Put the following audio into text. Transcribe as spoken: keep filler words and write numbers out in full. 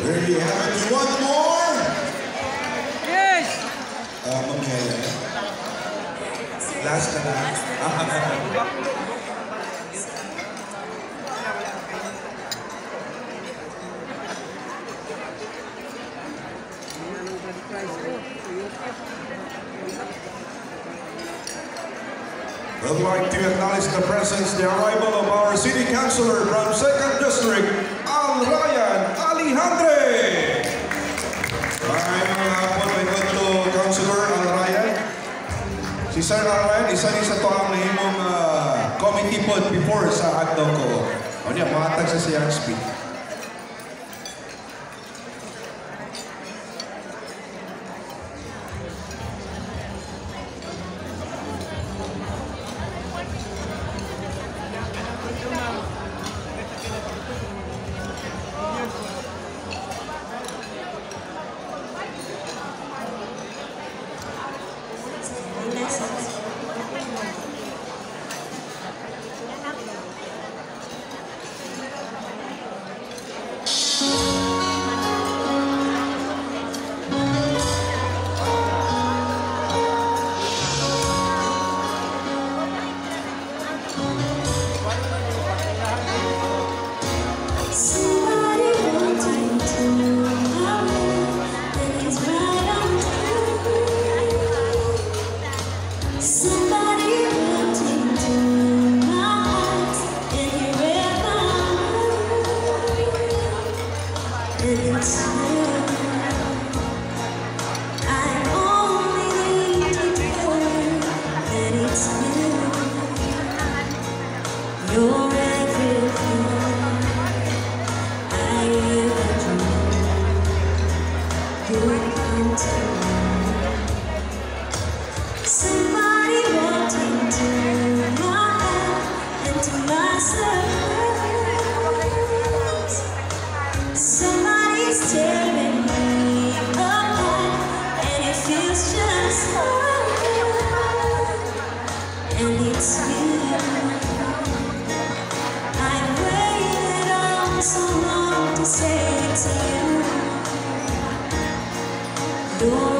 There you have it. You want more? Yes! Uh, Mamaya. Last na lang. We'd like to acknowledge the presence, the arrival of our City Councilor from second District, Al Ryan Alejandre. Maraming hapon, may good to Councilor Al Ryan. Si Sir Al Ryan, isa rin sa to ang nahimong uh, committee pod before sa hotdog ko. O niya, mahatag sa siyang speed. You're everything I ever dreamed you'd come to me. Somebody walked into my heart, into my surprise. Somebody's tearing me apart, and it feels just right. And it's you. So long to say to you, you're